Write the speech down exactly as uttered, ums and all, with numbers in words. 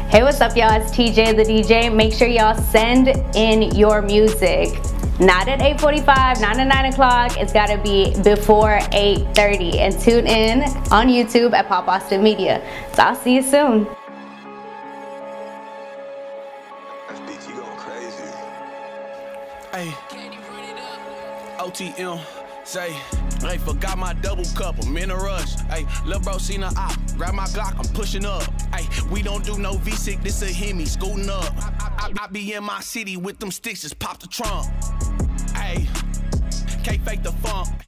Hey, what's up, y'all? It's T J the D J. Make sure y'all send in your music. Not at eight forty-five, not at nine o'clock. It's gotta be before eight thirty. And tune in on YouTube at Pop Austin Media. So I'll see you soon. Hey, O T M, say, hey, forgot my double cup, I'm in a rush. Hey, lil' bro seen a op, grab my Glock, I'm pushing up. Hey, we don't do no V six, this a Hemi, scooting up. I, I, I be in my city with them sticks, just pop the trunk. Hey, can't fake the funk.